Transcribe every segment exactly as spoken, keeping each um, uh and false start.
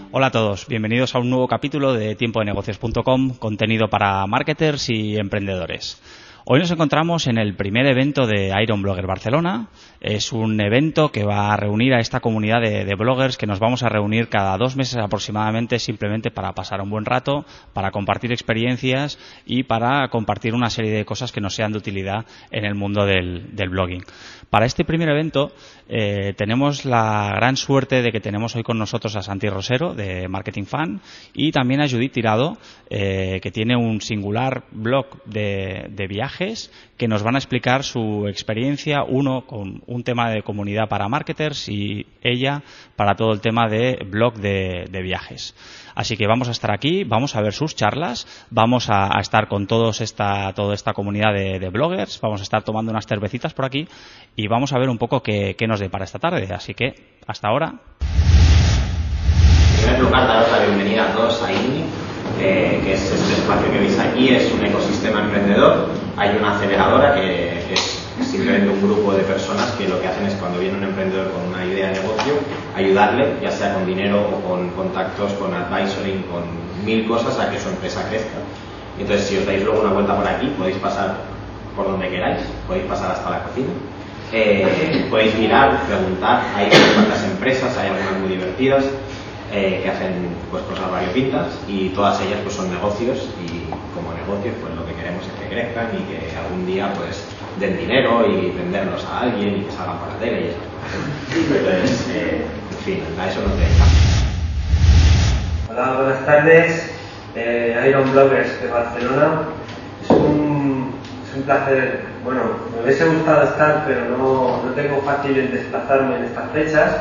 Hola a todos, bienvenidos a un nuevo capítulo de tiempo de negocios punto com, contenido para marketers y emprendedores. Hoy nos encontramos en el primer evento de Iron Blogger Barcelona. Es un evento que va a reunir a esta comunidad de, de bloggers que nos vamos a reunir cada dos meses aproximadamente, simplemente para pasar un buen rato, para compartir experiencias y para compartir una serie de cosas que nos sean de utilidad en el mundo del, del blogging. Para este primer evento eh, tenemos la gran suerte de que tenemos hoy con nosotros a Santi Rosero de Marketing Fan y también a Judith Tirado, eh, que tiene un singular blog de, de viajes, que nos van a explicar su experiencia, uno con un tema de comunidad para marketers y ella para todo el tema de blog de, de viajes. Así que vamos a estar aquí, vamos a ver sus charlas, vamos a, a estar con todos esta, toda esta comunidad de, de bloggers, vamos a estar tomando unas cervecitas por aquí y vamos a ver un poco qué, qué nos depara esta tarde. Así que, hasta ahora. En primer lugar, daros la bienvenida a todos a I N I, eh, que es este espacio que veis aquí, es un ecosistema emprendedor. Hay una aceleradora que es simplemente un grupo de personas que lo que hacen es, cuando viene un emprendedor con una idea de negocio, ayudarle, ya sea con dinero o con contactos, con advisoring, con mil cosas, a que su empresa crezca. Entonces, si os dais luego una vuelta por aquí, podéis pasar por donde queráis, podéis pasar hasta la cocina, eh, podéis mirar, preguntar. Hay unas cuantas empresas, hay algunas muy divertidas, eh, que hacen pues cosas variopintas, y todas ellas pues son negocios, y como negocios pues lo que queremos es que crezcan y que algún día pues den dinero y venderlos a alguien y que salgan para la tele y esas cosas. Entonces, eh, en fin, a eso nos dedicamos. Hola, buenas tardes. Eh, Iron Bloggers de Barcelona. Es un, es un placer. Bueno, me hubiese gustado estar, pero no, no tengo fácil el desplazarme en estas fechas.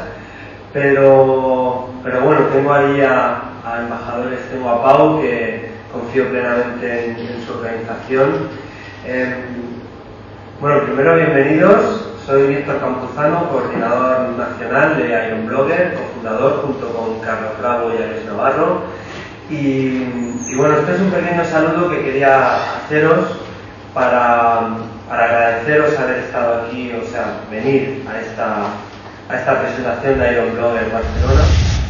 Pero, pero bueno, tengo ahí a, a embajadores, tengo a Pau, que confío plenamente en, en su organización. Eh, bueno, primero, bienvenidos. Soy Víctor Campuzano, coordinador nacional de Iron Blogger, cofundador junto con Carlos Bravo y Alex Navarro. Y, y bueno, este es un pequeño saludo que quería haceros para, para agradeceros haber estado aquí, o sea, venir a esta, a esta presentación de Iron Blogger Barcelona.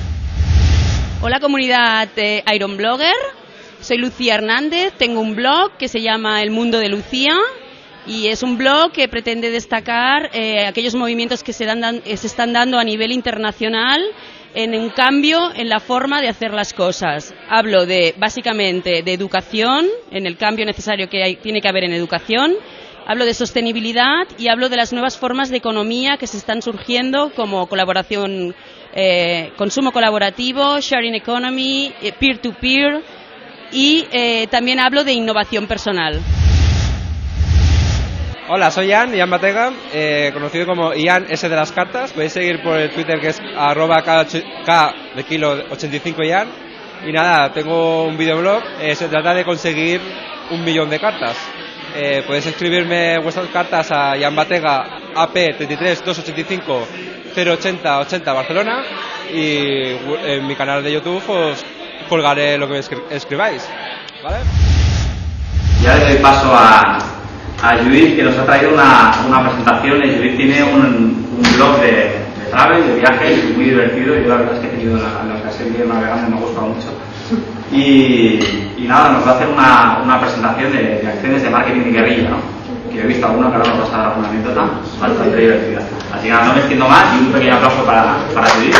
Hola, comunidad de Iron Blogger. Soy Lucía Hernández, tengo un blog que se llama El Mundo de Lucía. Y es un blog que pretende destacar eh, aquellos movimientos que se, dan, dan, se están dando a nivel internacional en un cambio en la forma de hacer las cosas. Hablo de, básicamente, de educación, en el cambio necesario que hay, tiene que haber en educación. Hablo de sostenibilidad y hablo de las nuevas formas de economía que se están surgiendo, como colaboración, eh, consumo colaborativo, sharing economy, eh, peer-to-peer, y eh, también hablo de innovación personal. Hola, soy Ian, Ian Batega, eh, conocido como Ian S de las cartas. Podéis seguir por el Twitter, que es arroba K de kilo ochenta y cinco Ian. Y nada, tengo un videoblog, eh, se trata de conseguir un millón de cartas. Eh, podéis escribirme vuestras cartas a Ian Batega, A P treinta y tres doscientos ochenta y cinco cero ochenta ochenta Barcelona, y en mi canal de YouTube os colgaré lo que me escri escribáis, ¿vale? Ya le doy paso a... a Judith, que nos ha traído una, una presentación. Judith tiene un, un blog de, de travel, de viajes, muy divertido. Yo la verdad es que he tenido la, la ocasión de ir navegando y me ha gustado mucho. Y, y nada, nos va a hacer una, una presentación de, de acciones de marketing de guerrilla, ¿no? Que yo he visto alguna, que ahora nos va a estar alguna anécdota bastante divertida. Así que nada, no me extiendo más, y un pequeño aplauso para, para Judith.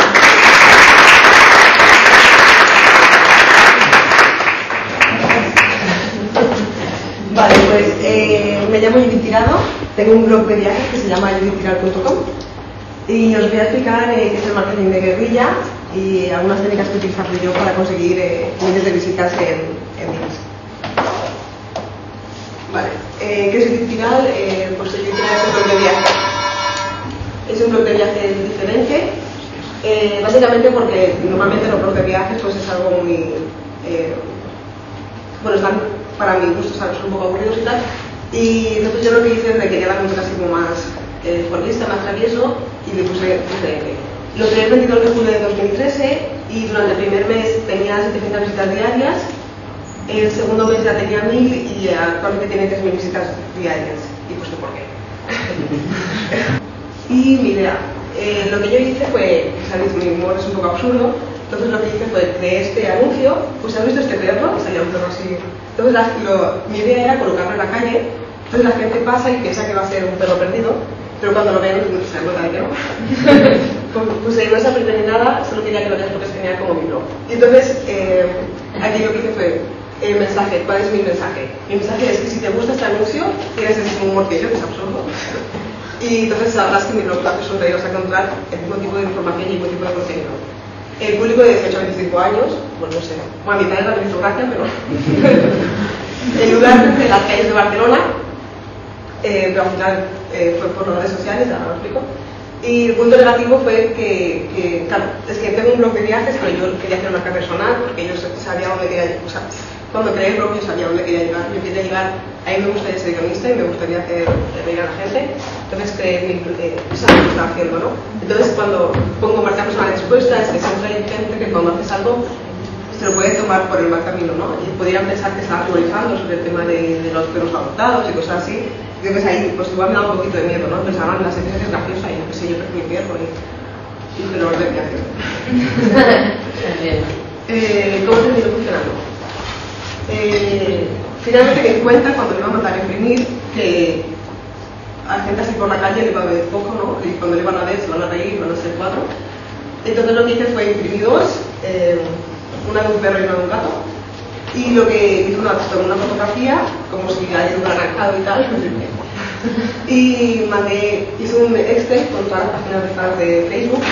Vale, pues eh, me llamo Judith Tirado, tengo un blog de viajes que se llama judith tirado punto com y os voy a explicar eh, qué es el marketing de guerrilla y algunas técnicas que he utilizado yo para conseguir eh, miles de visitas en, en días. Vale, eh, ¿qué es Judith Tirado? Eh, pues Judith Tirado es un blog de viajes. Es un blog de viajes diferente, eh, básicamente porque normalmente los blogs de viajes pues es algo muy... Eh, bueno, están para mi gusto, ¿sabes? Son un poco aburridos y tal. Y entonces yo lo que hice es que quería dar música así como más eh, forlista, más travieso, y le puse diferente. Lo creé el veintidós de julio de dos mil trece y durante el primer mes tenía setecientas visitas diarias, el segundo mes ya tenía mil y actualmente tiene tres mil visitas diarias. Y pues, ¿por qué? Y mi idea, eh, lo que yo hice fue, sabéis, mi humor es un poco absurdo, entonces lo que hice fue creé este anuncio, pues has visto este perro, y salía un perro así. Entonces la, lo, mi idea era colocarlo en la calle, entonces la gente pasa y piensa que va a ser un perro perdido, pero cuando lo ven se dan cuenta de que no. pues, pues ahí no es aplicar ni nada, solo quería que lo veas porque tenía como mi blog. Y entonces eh, aquí lo que hice fue el mensaje. ¿Cuál es mi mensaje? Mi mensaje es que si te gusta este anuncio, tienes el mismo humor que yo, que es absurdo. Y entonces sabrás que mi blog va a sonreír, vas a encontrar el mismo tipo de información y el mismo tipo de contenido. El público de dieciocho a veinticinco años, bueno, no sé, bueno, a mitad de la aristocracia, pero en lugar de las calles de Barcelona, eh, pero al final eh, fue por las redes sociales, ahora lo explico. Y el punto negativo fue que, que, claro, es que tengo un blog de viajes, pero yo quería hacer una marca personal, porque yo sabía dónde quería llegar, o sea, cuando creé el blog yo sabía dónde quería llegar, yo quería llegar, a mí me gustaría ser guionista y me gustaría hacer reír a la gente, entonces creé mi, eh, eso es lo que estaba haciendo, ¿no? Entonces cuando pongo marca personal expuesta, es que siempre hay gente que cuando haces algo, se lo puede tomar por el mal camino, ¿no? Y podrían pensar que estaba teorizando sobre el tema de, de los perros adoptados y cosas así. Yo que sé, ahí pues igual me da un poquito de miedo, ¿no? Pensaban la sentencia es graciosa y yo que sé, yo prefiero mi perro y, y pero lo de viaje. eh, ¿Cómo terminó funcionando? Eh, finalmente me di cuenta cuando le iba a mandar a imprimir que a la gente así por la calle le iba a ver poco, ¿no? Y cuando le iban a ver se van a reír, van a ser cuatro. Entonces lo que hice fue imprimir dos, eh, una de un perro y una de un gato. Y lo que hice una, una fotografía, como si haya un arrancado y tal, y mandé, hice un Excel con todas las páginas de fans de Facebook,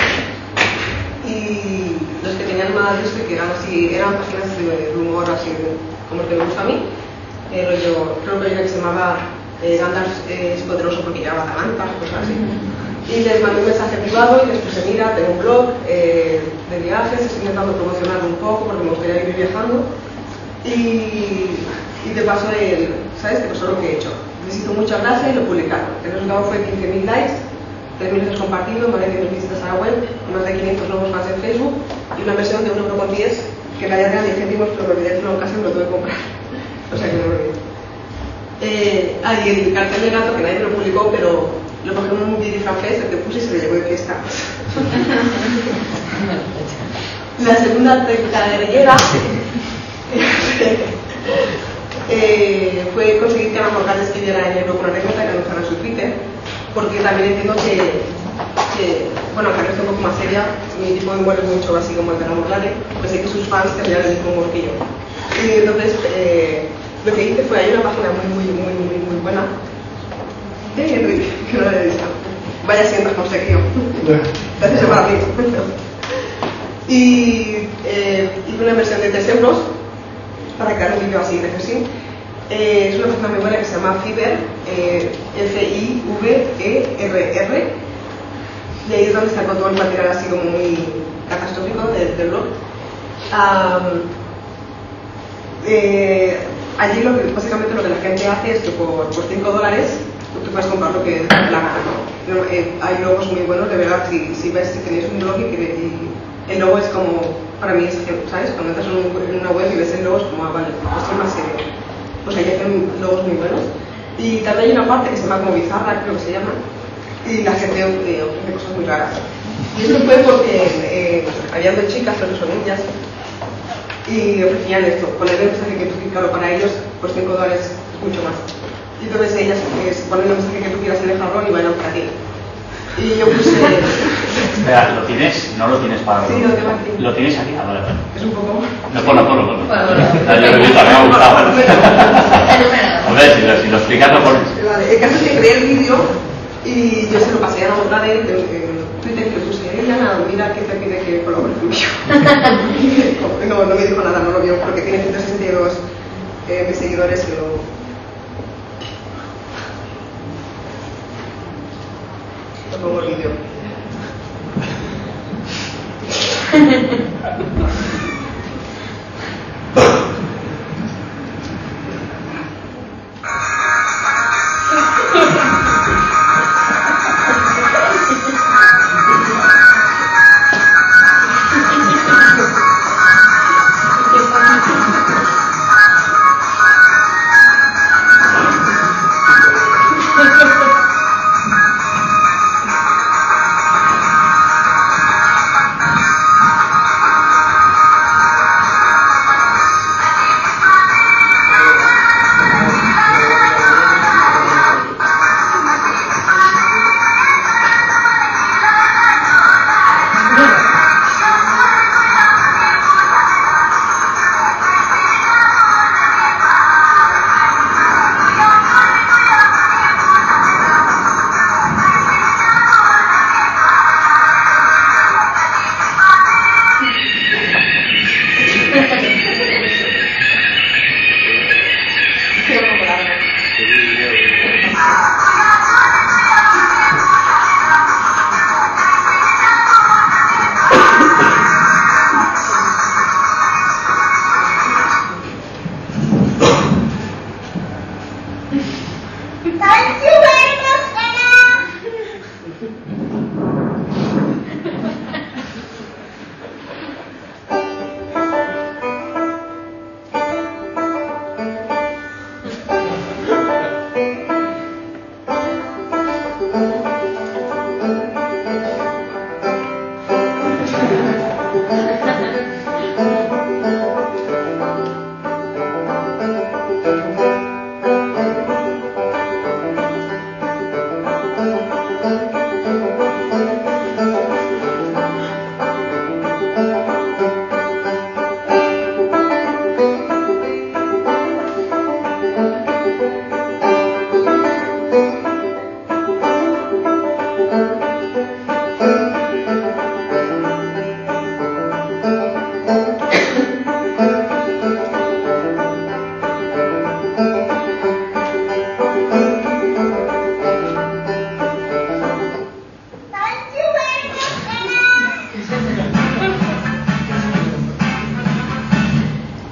y los que tenían más visto, que eran así, eran páginas de humor así, como el que me gusta a mí, eh, rollo, creo que hay una que se llamaba eh, Gandalf eh, es poderoso porque llevaba atalantas, cosas así. Y les mandé un mensaje privado y les puse, mira, tengo un blog eh, de viajes, estoy intentando promocionarlo un poco porque me gustaría ir viajando. Y, y te paso el, ¿sabes? Te paso lo que he hecho. Necesito mucha gracia y lo publicaron. El resultado fue quince mil likes, tres mil compartidos, más de diez mil visitas a la web, más de quinientos nuevos más en Facebook y una versión de un euro con diez que la ya eran diez céntimos, pero me olvidé que casi me lo tuve que comprar. O sea que no lo olvidé. Eh, ah, y el cartel de gato que nadie lo publicó, pero lo cogí en un vídeo francés, el que puse y se le llevó de fiesta. La segunda técnica de guerrillera eh, fue conseguir que Ana Morgan escribiera en el blog una anécdota que anunciara en su Twitter, porque también entiendo que, que bueno, aunque estoy un poco más seria, mi tipo de humor es mucho así como el de Ana Morgan, pues sé que sus fans tendrían el mismo humor que yo. Y entonces eh, lo que hice fue, hay una página muy, muy, muy, muy, muy buena de Enrique, que no la he visto. Vaya siendo conseguido. Gracias para mí. Y eh, hice una versión de tres euros para crear un vídeo así de reflexión. Eh, es una página muy buena que se llama Fiverr, eh, F I V E R R, y ahí es donde está todo el material así como muy catastrófico del, del blog. Um, eh, allí lo que, básicamente lo que la gente hace es que por, por cinco dólares tú puedes comprar lo que te dé la gana, ¿no? Pero, eh, hay logos muy buenos, de verdad, si, si ves, si tenéis un blog y, y el logo es como, para mí es que, ¿sabes? Cuando entras en, un, en una web y ves el logo es como, ah, vale, pues es más serio. Pues ahí hacen logos muy buenos. Y también hay una parte que se llama como bizarra, creo que se llama, y la gente eh, ofrece cosas muy raras. Y esto fue porque eh, habían dos chicas, pero son niñas, y ofrecían esto, poner el mensaje que tú quieras, claro, para ellos, pues cinco dólares es mucho más. Y entonces ellas eh, ponen el mensaje que tú quieras en el jarrón y bailan para ti. Y yo puse... Espera, ¿lo tienes? No lo tienes para... Sí, lo tengo aquí. ¿Lo tienes aquí? Ah, vale, vale. Es un poco... No, ponlo, ponlo, ponlo. Bueno, bueno. Yo lo he visto, me ha gustado. Hombre, si lo, si lo explicas, lo pones. Vale, el caso es que creé el vídeo y yo se lo pasé a la boca de él en Twitter y le puse, Eliana, mira que te pide que colabore conmigo. no, no me dijo nada, no lo vio porque tiene ciento sesenta y dos eh, mis seguidores y lo... Lo pongo el vídeo.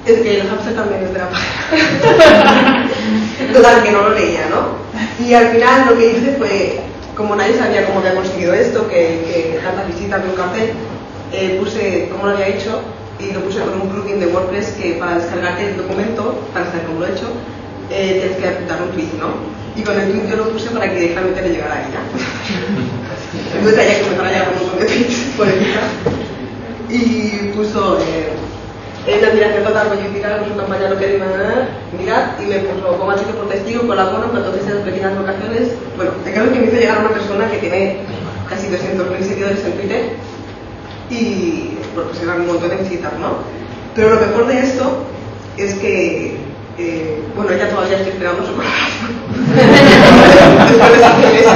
es que el hámster también es de la página. Total, que no lo leía, ¿no? Y al final lo que hice fue, como nadie sabía cómo había conseguido esto, que, que tantas visitas de un café, eh, puse cómo lo había hecho y lo puse con un plugin de WordPress que para descargarte el documento, para saber cómo lo he hecho, eh, tienes que dar un tweet, ¿no? Y con el tweet yo lo puse para que directamente le llegara a ella. Entonces ella comenzó a llegar un montón de tweets por el día. Y puso eh, en la admiración total, voy a indicar con su campaña lo que era, mirad, y me puso como chico por testigo, colaboro con todas esas pequeñas vocaciones. Bueno, el caso es que me hizo llegar a una persona que tiene casi doscientos mil seguidores en Twitter y bueno, pues eran un montón de visitas, ¿no? Pero lo mejor de esto es que, eh, bueno, ella todavía estoy esperando su colaboración. Después de esas meses,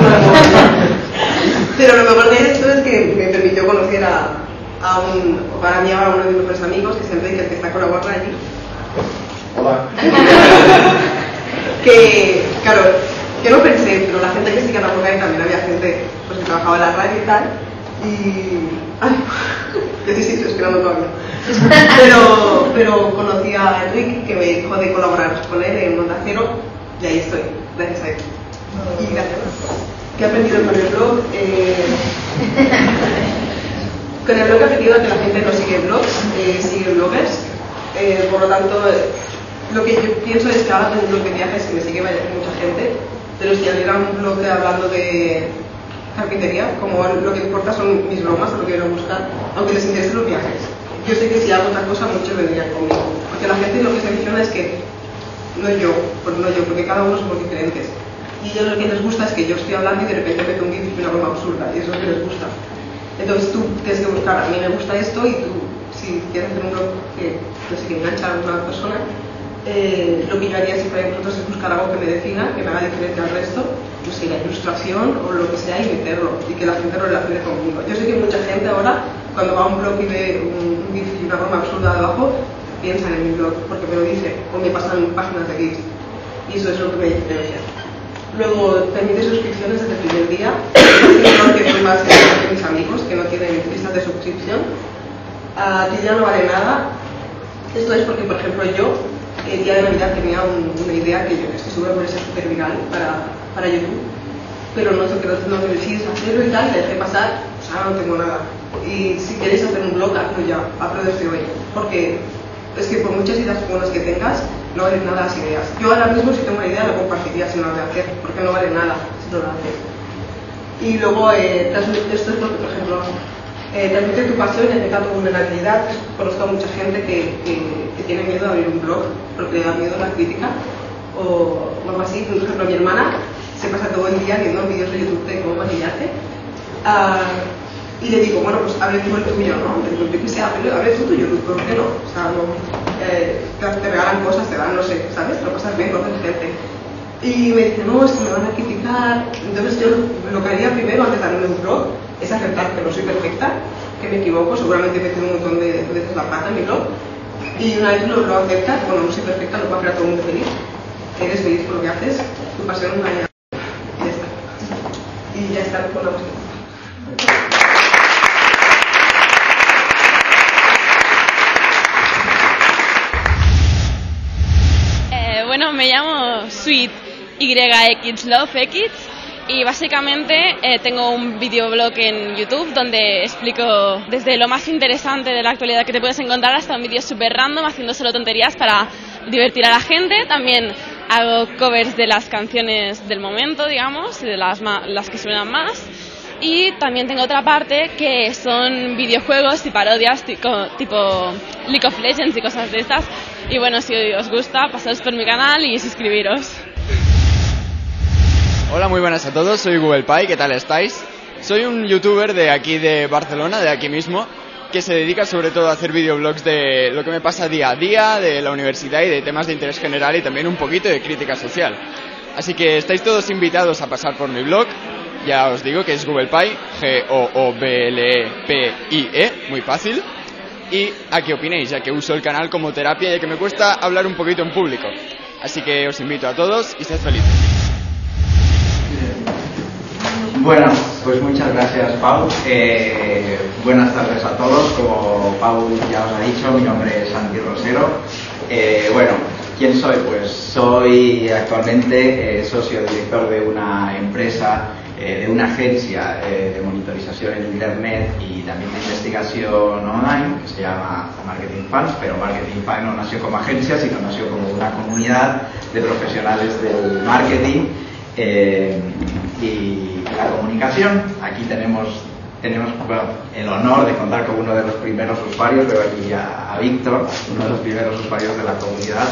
pero lo mejor de esto es que me permitió conocer a, a un, para mí ahora uno de mis mejores amigos, que es Enrique, que está colaborando allí. Hola. Que, claro, yo no pensé, pero la gente que sí que trabajaba ahí también había gente pues, que trabajaba en la radio y tal. Y. Ay, yo sí, sí, estoy esperando todavía. Pero, pero conocí a Enrique, que me dijo de colaborar con él en Onda Cero, y ahí estoy, gracias a él. Y gracias. ¿Qué he aprendido con el blog? Eh, con el blog he aprendido que la gente no sigue blogs, eh, sigue bloggers. Eh, por lo tanto, lo que yo pienso es que ahora tengo un blog de viajes que me sigue mucha gente, de los que abrieron un blog hablando de carpintería, como lo que importa son mis bromas, lo que quiero buscar, aunque les interesen los viajes. Yo sé que si hago otra cosa, muchos vendrían conmigo, porque la gente lo que se menciona es que no yo, pues no yo, porque cada uno somos diferentes. Y ellos lo que les gusta es que yo estoy hablando y de repente meto un vídeo y una broma absurda, y eso es lo que les gusta. Entonces tú tienes que buscar, a mí me gusta esto, y tú, si quieres hacer un blog que, no sé, que engancha a alguna persona, eh, lo que yo haría siempre para vosotros es buscar algo que me defina, que me haga diferente al resto, no sé, la ilustración o lo que sea, y meterlo, y que la gente lo relacione conmigo. Yo sé que mucha gente ahora, cuando va a un blog y ve un, un vídeo y una broma absurda debajo, piensan en mi blog, porque me lo dice, o me pasan páginas de GIFs, y eso es lo que me diferencia. Luego, permite suscripciones desde el primer día, que son más que mis amigos, que no tienen listas de suscripción. A ti ya no vale nada. Esto es porque, por ejemplo, yo, el día de Navidad tenía un, una idea que yo estoy segura que puede ser súper viral para, para YouTube, pero no sé qué no me decides hacerlo y tal, le dejé pasar, o sea, no tengo nada. Y si queréis hacer un blog, hazlo ya, hazlo desde hoy, porque es que por muchas ideas buenas que tengas, no valen nada las ideas. Yo ahora mismo, si tengo una idea, la compartiría si no la voy a hacer, porque no vale nada si no la haces. Y luego, eh, esto es porque, por ejemplo, eh, transmite tu pasión y acepta tu vulnerabilidad. Conozco a mucha gente que, que, que tiene miedo de abrir un blog porque le da miedo a la crítica o algo así. Por ejemplo, mi hermana se pasa todo el día viendo vídeos de YouTube de cómo maquillarte. Uh, y le digo, bueno, pues abre tú el tuyo, ¿no? Yo que sé, abre, abre tú tu YouTube, ¿por qué no? O sea, no, eh, te regalan cosas, te dan, no sé, ¿sabes? Lo pasas bien, conoces gente. Y me dice, no, es que me van a criticar. Entonces yo lo que haría primero, antes de abrir un blog, es aceptar que no soy perfecta, que me equivoco, seguramente he metido un montón de veces la pata en mi blog. Y una vez lo, lo aceptas, bueno, no soy perfecta, no puedo hacer a todo el mundo feliz. Eres feliz por lo que haces, tu pasión no hay. Y ya está. Y ya está con la música. Bueno, me llamo Sweet Y X Love X y básicamente eh, tengo un videoblog en YouTube donde explico desde lo más interesante de la actualidad que te puedes encontrar hasta un vídeo súper random haciendo solo tonterías para divertir a la gente. También hago covers de las canciones del momento, digamos, de las, las que suenan más. Y también tengo otra parte que son videojuegos y parodias tipo, tipo League of Legends y cosas de estas. Y bueno, si os gusta, pasaos por mi canal y suscribiros. Hola, muy buenas a todos, soy Google Pie, ¿qué tal estáis? Soy un youtuber de aquí de Barcelona, de aquí mismo, que se dedica sobre todo a hacer videoblogs de lo que me pasa día a día, de la universidad y de temas de interés general y también un poquito de crítica social. Así que estáis todos invitados a pasar por mi blog. Ya os digo que es Google Pie, G O O B L E P I E, muy fácil. Y a qué opinéis, ya que uso el canal como terapia y que me cuesta hablar un poquito en público. Así que os invito a todos y sed felices. Bueno, pues muchas gracias, Pau. Eh, buenas tardes a todos. Como Pau ya os ha dicho, mi nombre es Santi Rosero. Eh, bueno, ¿quién soy? Pues soy actualmente eh, socio director de una empresa, eh, de una agencia eh, de monitorización en Internet y también de investigación online, que se llama Marketing Fans, pero Marketing Fans no nació como agencia, sino nació como una comunidad de profesionales del marketing eh, y la comunicación. Aquí tenemos, tenemos bueno, el honor de contar con uno de los primeros usuarios, veo aquí a, a Víctor, uno de los primeros usuarios de la comunidad,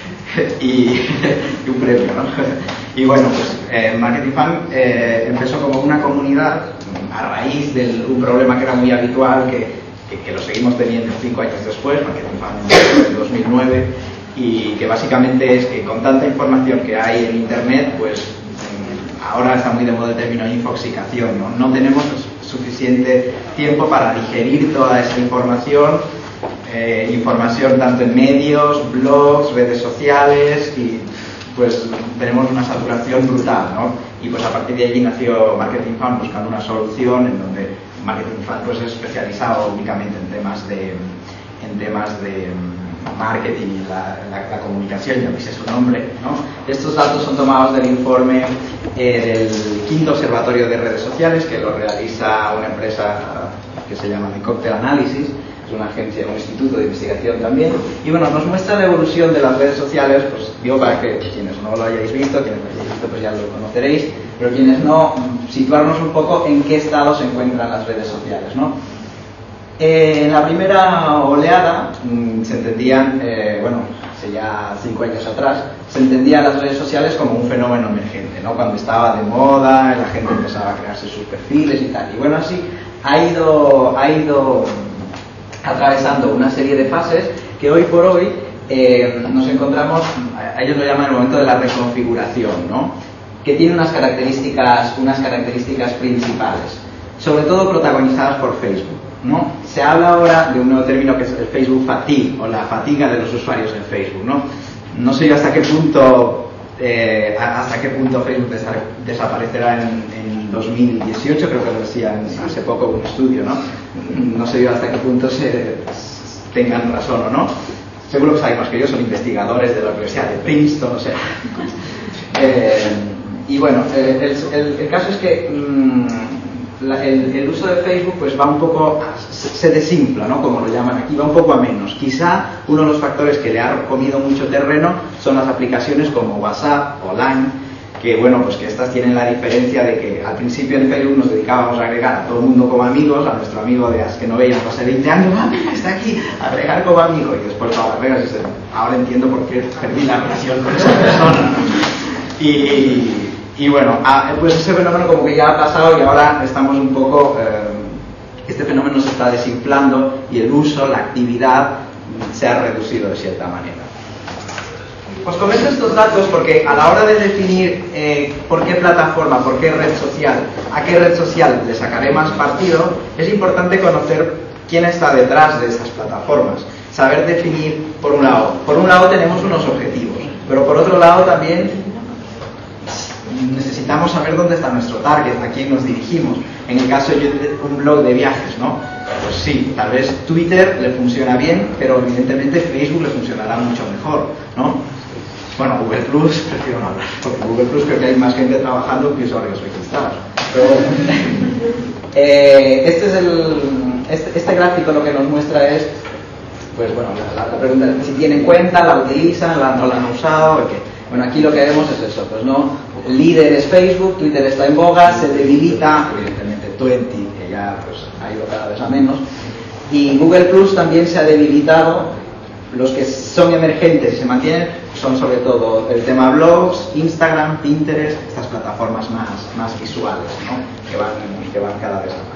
y, y un premio, ¿no? Y bueno, pues eh, Marketing Fan eh, empezó como una comunidad a raíz de un problema que era muy habitual, que, que, que lo seguimos teniendo cinco años después. Marketing Fan en dos mil nueve, y que básicamente es que con tanta información que hay en Internet, pues ahora está muy de moda el término infoxicación, ¿no? No tenemos suficiente tiempo para digerir toda esa información, eh, información tanto en medios, blogs, redes sociales, y pues tenemos una saturación brutal, ¿no? Y pues a partir de allí nació Marketing Fan buscando una solución en donde Marketing Fan pues es especializado únicamente en temas de, en temas de marketing y la, la, la comunicación, ya viste su nombre, ¿no? Estos datos son tomados del informe eh, del quinto observatorio de redes sociales, que lo realiza una empresa que se llama The Cocktail Analysis, es una agencia, un instituto de investigación también, y bueno, nos muestra la evolución de las redes sociales, pues digo para que quienes no lo hayáis visto, quienes lo hayáis visto pues ya lo conoceréis, pero quienes no, situarnos un poco en qué estado se encuentran las redes sociales, ¿no? Eh, en la primera oleada mmm, se entendían, eh, bueno, hace ya cinco años atrás, se entendían las redes sociales como un fenómeno emergente, ¿no? Cuando estaba de moda, la gente empezaba a crearse sus perfiles y tal. Y bueno, así ha ido, ha ido atravesando una serie de fases que hoy por hoy eh, nos encontramos, ellos lo llaman el momento de la reconfiguración, ¿no? Que tiene unas características, unas características principales, sobre todo protagonizadas por Facebook, ¿no? Se habla ahora de un nuevo término que es el Facebook fatigue, o la fatiga de los usuarios en Facebook, ¿no? No sé yo hasta qué punto eh, hasta qué punto Facebook desaparecerá en, en dos mil dieciocho, creo que lo decían hace poco un estudio, ¿no? No sé yo hasta qué punto se tengan razón o no. Seguro que sabemos que ellos son investigadores de la Universidad de Princeton, o sea. eh, y bueno, eh, el, el, el caso es que mmm, La, el, el uso de Facebook pues va un poco, se, se desinfla, ¿no? Como lo llaman aquí, va un poco a menos. Quizá uno de los factores que le ha comido mucho terreno son las aplicaciones como WhatsApp o Line, que bueno, pues que estas tienen la diferencia de que al principio en Facebook nos dedicábamos a agregar a todo el mundo como amigos, a nuestro amigo de as que no veíamos hace veinte años, ah, mira, está aquí, agregar como amigo, y después lo agregas y dices, ahora entiendo por qué perdí la relación con esa persona. Y Y bueno, pues ese fenómeno como que ya ha pasado y ahora estamos un poco, eh, este fenómeno se está desinflando y el uso, la actividad se ha reducido de cierta manera. Os comento estos datos porque a la hora de definir eh, por qué plataforma, por qué red social, a qué red social le sacaré más partido, es importante conocer quién está detrás de estas plataformas, saber definir por un lado. Por un lado tenemos unos objetivos, pero por otro lado también necesitamos saber dónde está nuestro target, a quién nos dirigimos. En el caso de un blog de viajes, ¿no? Pues sí, tal vez Twitter le funciona bien, pero evidentemente Facebook le funcionará mucho mejor, ¿no? Bueno, Google Plus, prefiero no hablar, porque Google Plus creo que hay más gente trabajando que usuarios registrados. Pero eh, este es el, este, este gráfico lo que nos muestra es, pues bueno, la, la pregunta es si tienen cuenta, la utilizan, la, no la han usado, ¿qué? Bueno, aquí lo que vemos es eso, pues no, el líder es Facebook, Twitter está en boga, se debilita, evidentemente veinte, que ya pues ha ido cada vez a menos, y Google Plus también se ha debilitado. Los que son emergentes y se mantienen son sobre todo el tema blogs, Instagram, Pinterest, estas plataformas más, más visuales, ¿no? que, van, que van cada vez a más.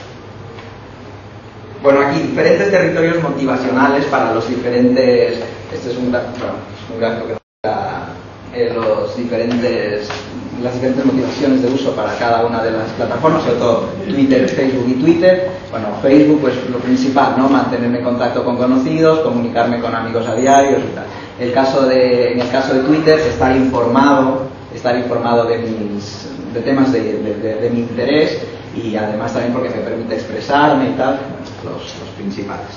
Bueno, aquí diferentes territorios motivacionales para los diferentes, este es un, bueno, es un gráfico que da eh, los diferentes, las diferentes motivaciones de uso para cada una de las plataformas, sobre todo Twitter, Facebook y Twitter. Bueno, Facebook, pues lo principal, ¿no? Mantenerme en contacto con conocidos, comunicarme con amigos a diario y tal. El caso de, en el caso de Twitter, estar informado, estar informado de mis, de temas de, de, de, de mi interés, y además también porque me permite expresarme y tal, los, los principales.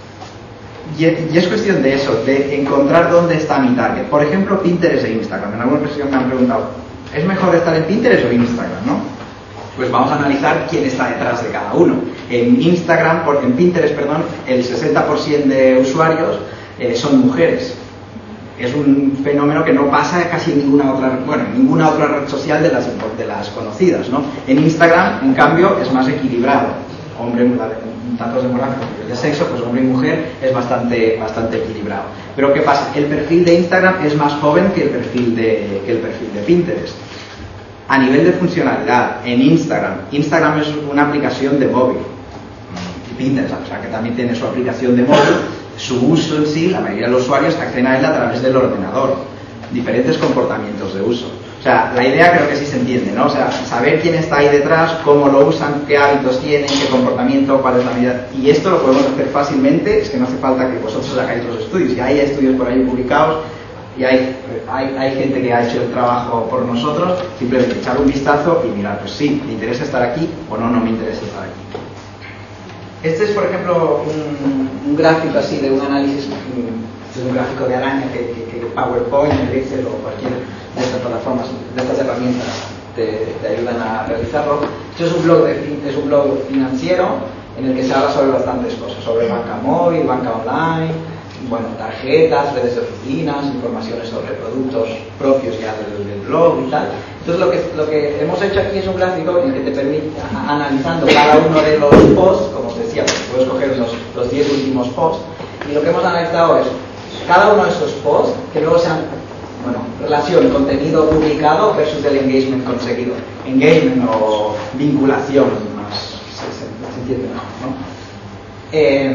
Y, y es cuestión de eso, de encontrar dónde está mi target. Por ejemplo, Pinterest e Instagram. En alguna ocasión me han preguntado, ¿es mejor estar en Pinterest o Instagram, no? Pues vamos a analizar quién está detrás de cada uno. En Instagram, por, en Pinterest, perdón, el sesenta por ciento de usuarios eh, son mujeres. Es un fenómeno que no pasa casi en ninguna otra, bueno, en ninguna otra red social de las, de las conocidas, ¿no? En Instagram, en cambio, es más equilibrado. Hombre, tantos demográficos de sexo, pues hombre y mujer es bastante, bastante equilibrado. Pero ¿qué pasa? El perfil de Instagram es más joven que el perfil de, que el perfil de Pinterest. A nivel de funcionalidad, en Instagram, Instagram es una aplicación de móvil. Pinterest, o sea, que también tiene su aplicación de móvil. Su uso en sí, la mayoría de los usuarios acceden a él a través del ordenador. Diferentes comportamientos de uso. O sea, la idea creo que sí se entiende, ¿no? O sea, saber quién está ahí detrás, cómo lo usan, qué hábitos tienen, qué comportamiento, cuál es la medida. Y esto lo podemos hacer fácilmente, es que no hace falta que vosotros hagáis los estudios. Y hay estudios por ahí publicados, y hay, hay, hay gente que ha hecho el trabajo por nosotros. Simplemente echar un vistazo y mirar, pues sí, ¿me interesa estar aquí o no, no me interesa estar aquí? Este es, por ejemplo, un, un gráfico así de un análisis, un, un gráfico de araña que, que, que PowerPoint, Excel o cualquier de estas plataformas, de estas herramientas te, te ayudan a realizarlo. Esto es un blog de, es un blog financiero en el que se habla sobre bastantes cosas, sobre banca móvil, banca online, bueno, tarjetas, redes de oficinas, informaciones sobre productos propios ya del, del blog y tal. Entonces lo que, lo que hemos hecho aquí es un gráfico en el que te permite, analizando cada uno de los posts, como os decía, puedes coger los, los diez últimos posts, y lo que hemos analizado es cada uno de esos posts que luego sean, bueno, relación, contenido publicado versus el engagement conseguido. Engagement o vinculación, más se, se, se entiende mejor, ¿no? Eh,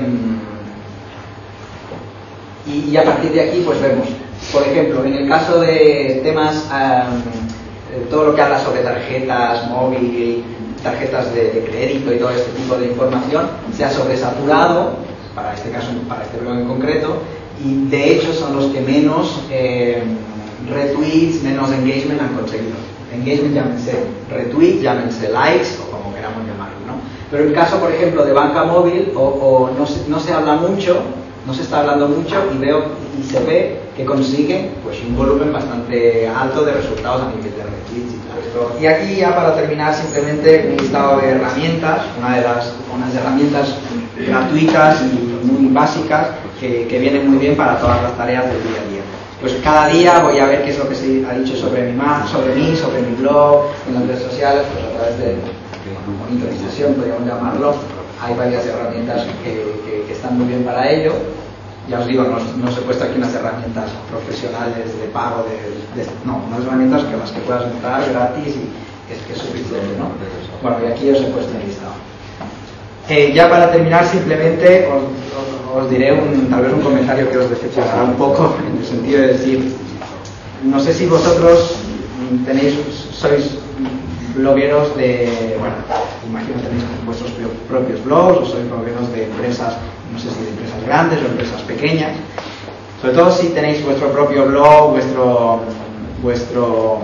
y, y a partir de aquí pues vemos, por ejemplo, en el caso de temas, um, todo lo que habla sobre tarjetas móvil, tarjetas de, de crédito y todo este tipo de información, se ha sobresaturado, para este caso, para este blog en concreto, y de hecho son los que menos eh, retweets, menos engagement han conseguido. Engagement llámense retweets, llámense likes o como queramos llamarlo, ¿no? Pero el caso, por ejemplo, de banca móvil, o, o no, se, no se habla mucho, no se está hablando mucho y veo y se ve que consigue pues un volumen bastante alto de resultados a nivel de retweets y tal. Y aquí ya para terminar simplemente un listado de herramientas, una de las unas herramientas gratuitas y muy básicas que, que vienen muy bien para todas las tareas del día a día. Pues cada día voy a ver qué es lo que se ha dicho sobre mi, sobre mí, sobre mi blog, en las redes sociales, pues a través de monitorización, podríamos llamarlo. Hay varias herramientas que, que, que están muy bien para ello. Ya os digo, no, no os he puesto aquí unas herramientas profesionales de pago, de, de, no, unas herramientas que las que puedas montar gratis y que es, que es suficiente, ¿no? Bueno, y aquí os he puesto el listado. Eh, ya para terminar, simplemente os, os, os diré un, tal vez un comentario que os decepcionará un poco, en el sentido de decir, no sé si vosotros tenéis, sois blogueros de, bueno, imagino que tenéis vuestros propios blogs, o sois blogueros de empresas, no sé si de empresas grandes o empresas pequeñas. Sobre todo si tenéis vuestro propio blog, vuestro, vuestro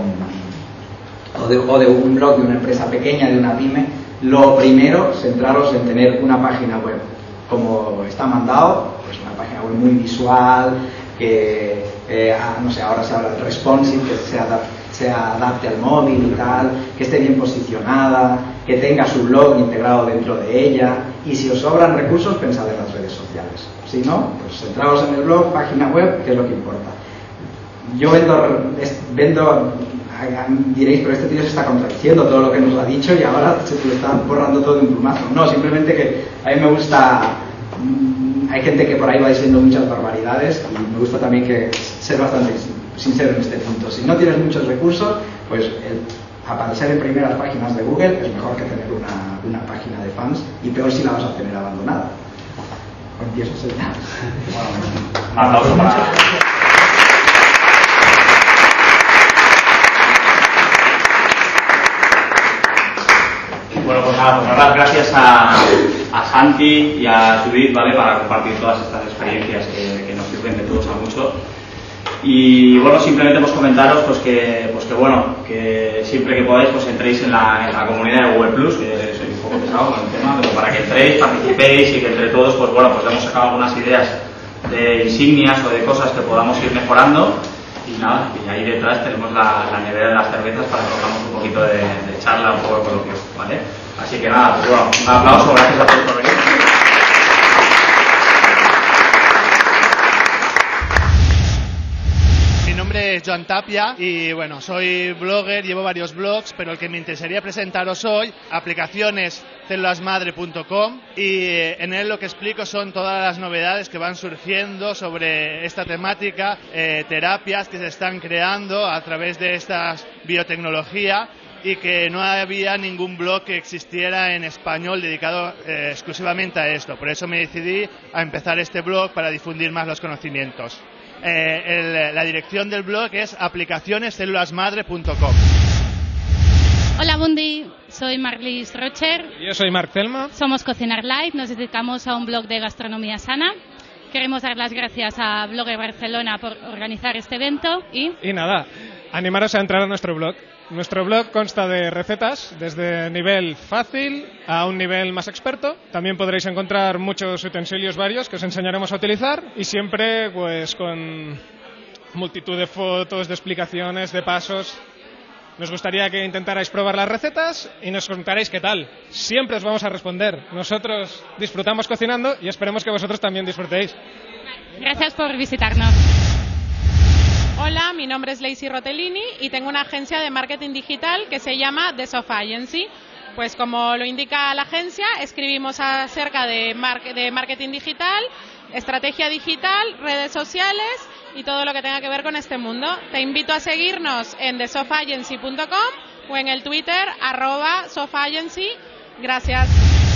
o de, o de un blog de una empresa pequeña, de una pyme, lo primero, centraros en tener una página web. Como está mandado, pues una página web muy visual, que, eh, no sé, ahora se habla de responsive, que se adapte, se adapte al móvil y tal, que esté bien posicionada, que tenga su blog integrado dentro de ella, y si os sobran recursos, pensad en las redes sociales. Si no, pues centraos en el blog, página web, que es lo que importa. Yo vendo, vendo diréis, pero este tío se está contradiciendo todo lo que nos ha dicho y ahora se lo está borrando todo de un plumazo. No, simplemente que a mí me gusta, hay gente que por ahí va diciendo muchas barbaridades y me gusta también que ser bastante sincero en este punto. Si no tienes muchos recursos, pues el aparecer en primeras páginas de Google es mejor que tener una, una página de fans, y peor si la vas a tener abandonada. Empiezo a ser ya. Un aplauso para... Bueno, pues nada, pues dar gracias a, a Santi y a Judith, ¿vale?, para compartir todas estas experiencias que, que nos sirven de todos a mucho. Y bueno, simplemente pues comentaros pues que, pues que bueno, que siempre que podáis pues entréis en la, en la comunidad de Google Plus, que soy un poco pesado con el tema, pero para que entréis, participéis y que entre todos pues bueno, pues hemos sacado algunas ideas de insignias o de cosas que podamos ir mejorando. Y nada, y ahí detrás tenemos la, la nevera de las cervezas para que hagamos un poquito de, de charla, un poco de coloquio, ¿vale? Así que nada, pues bueno, un aplauso, gracias a todos por venir. Mi nombre es Joan Tapia y bueno, soy blogger, llevo varios blogs, pero el que me interesaría presentaros hoy, aplicaciones células madre punto com, y en él lo que explico son todas las novedades que van surgiendo sobre esta temática, eh, terapias que se están creando a través de esta biotecnología y que no había ningún blog que existiera en español dedicado eh, exclusivamente a esto. Por eso me decidí a empezar este blog para difundir más los conocimientos. Eh, el, la dirección del blog es aplicaciones células madre punto com. Hola Bundi, soy Marlis Rocher. Yo soy Marc Telma. Somos Cocinar Live, nos dedicamos a un blog de gastronomía sana. Queremos dar las gracias a Blogger Barcelona por organizar este evento y... Y nada, animaros a entrar a nuestro blog. Nuestro blog consta de recetas desde nivel fácil a un nivel más experto. También podréis encontrar muchos utensilios varios que os enseñaremos a utilizar y siempre pues con multitud de fotos, de explicaciones, de pasos. Nos gustaría que intentarais probar las recetas y nos contaréis qué tal. Siempre os vamos a responder. Nosotros disfrutamos cocinando y esperemos que vosotros también disfrutéis. Gracias por visitarnos. Hola, mi nombre es Lacey Rotellini y tengo una agencia de marketing digital que se llama The Sofa Agency. Pues como lo indica la agencia, escribimos acerca de, mar- de marketing digital, estrategia digital, redes sociales y todo lo que tenga que ver con este mundo. Te invito a seguirnos en the sofa agency punto com o en el Twitter arroba sofaagency. Gracias.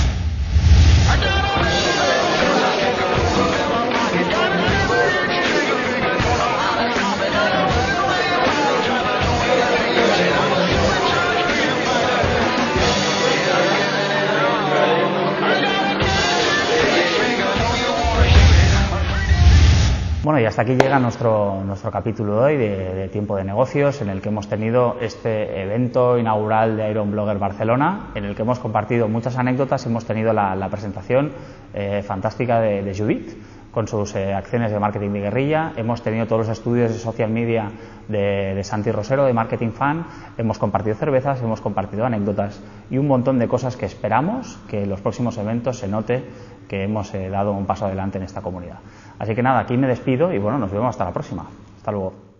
Bueno, y hasta aquí llega nuestro, nuestro capítulo de hoy de, de Tiempo de Negocios, en el que hemos tenido este evento inaugural de Iron Blogger Barcelona, en el que hemos compartido muchas anécdotas y hemos tenido la, la presentación eh, fantástica de, de Judith, con sus eh, acciones de marketing de guerrilla. Hemos tenido todos los estudios de social media de, de Santi Rosero, de Marketing Fan. Hemos compartido cervezas, hemos compartido anécdotas y un montón de cosas que esperamos que en los próximos eventos se note que hemos eh, dado un paso adelante en esta comunidad. Así que nada, aquí me despido y bueno, nos vemos hasta la próxima. Hasta luego.